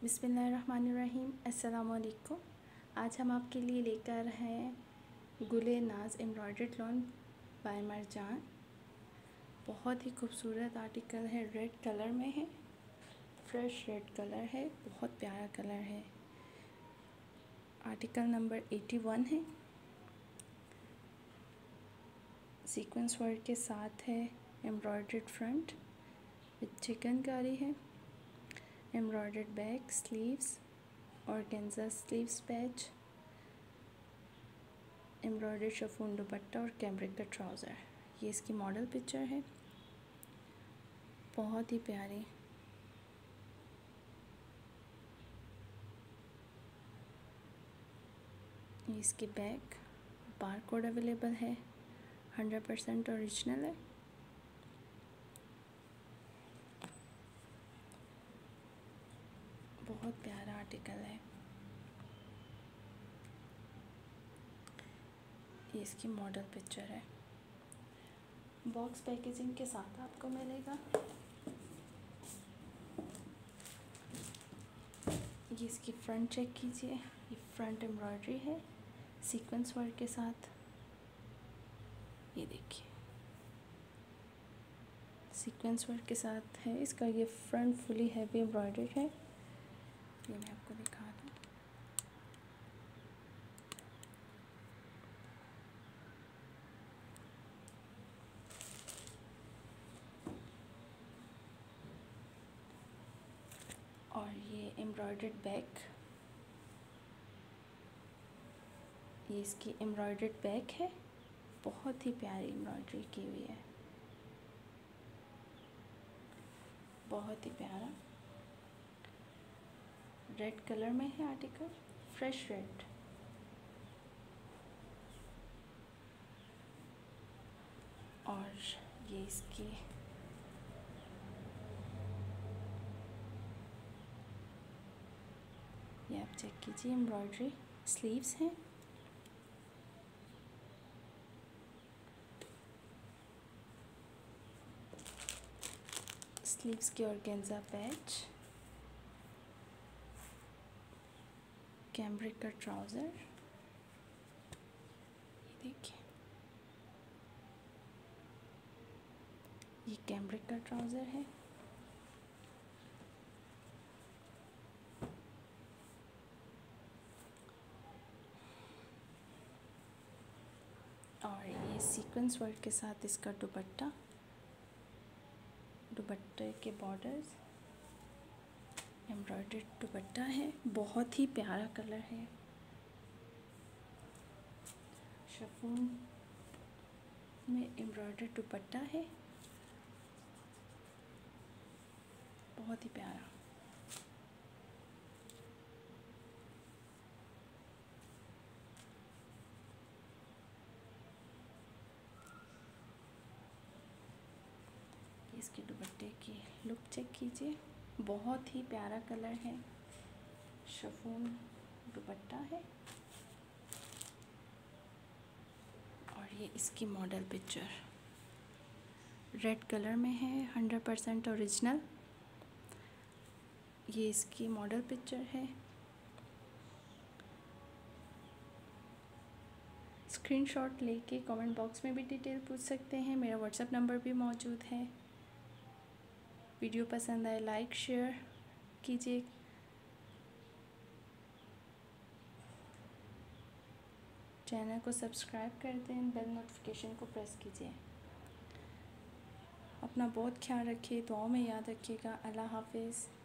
बिस्मिल्लाहिर्रहमानिर्रहीम। अस्सलामुअलैकुम। आज हम आपके लिए लेकर हैं गुले नाज एम्ब्रॉयडर्ड लॉन बाय मरजान। बहुत ही खूबसूरत आर्टिकल है, रेड कलर में है, फ्रेश रेड कलर है, बहुत प्यारा कलर है। आर्टिकल नंबर 81 है। सीक्वेंस वर्क के साथ है, एम्ब्रॉयडर्ड फ्रंट विद चिकनकारी है, embroidered back, sleeves, organza sleeves patch, embroidered chiffon dupatta और कैमरिक का ट्राउज़र। ये इसकी मॉडल पिक्चर है, बहुत ही प्यारी। ये इसकी बैक, बार कोड अवेलेबल है, 100% ओरिजिनल है। बहुत प्यारा आर्टिकल है। ये इसकी मॉडल पिक्चर है। बॉक्स पैकेजिंग के साथ आपको मिलेगा। ये इसकी फ्रंट चेक कीजिए, ये फ्रंट एम्ब्रॉयडरी है सीक्वेंस वर्क के साथ। ये देखिए सीक्वेंस वर्क के साथ है इसका। ये फ्रंट फुली हैवी एम्ब्रॉयडरी है। ये मैं आपको दिखा दूँ। और ये एम्ब्रॉयडर्ड बैक, ये इसकी एम्ब्रॉयडर्ड बैक है, बहुत ही प्यारी एम्ब्रॉयडरी की हुई है, बहुत ही प्यारा। रेड कलर में है आर्टिकल, फ्रेश रेड। और ये इसकी ये आप चेक कीजिए, एम्ब्रॉयडरी स्लीव्स हैं। स्लीव्स के ऑर्गेन्जा पैच, कैमरिक का ट्राउज़र। ये देखिए ये कैमरिक का ट्राउज़र है। और ये सीक्वेंस वर्क के साथ इसका दुपट्टा, दुपट्टे के बॉर्डर्स, एम्ब्रॉयडर्ड दुपट्टा है, बहुत ही प्यारा कलर है। शिफॉन में एम्ब्रॉयडर्ड दुपट्टा है, बहुत ही प्यारा। इसके दुपट्टे की लुक चेक कीजिए, बहुत ही प्यारा कलर है, शिफॉन दुपट्टा है। और ये इसकी मॉडल पिक्चर रेड कलर में है, 100% ओरिजिनल। ये इसकी मॉडल पिक्चर है। स्क्रीनशॉट लेके कमेंट बॉक्स में भी डिटेल पूछ सकते हैं। मेरा व्हाट्सएप नंबर भी मौजूद है। वीडियो पसंद आए लाइक शेयर कीजिए। चैनल को सब्सक्राइब कर दें, बेल नोटिफिकेशन को प्रेस कीजिए। अपना बहुत ख्याल रखिए, दुआओं में याद रखिएगा। अल्लाह हाफिज़।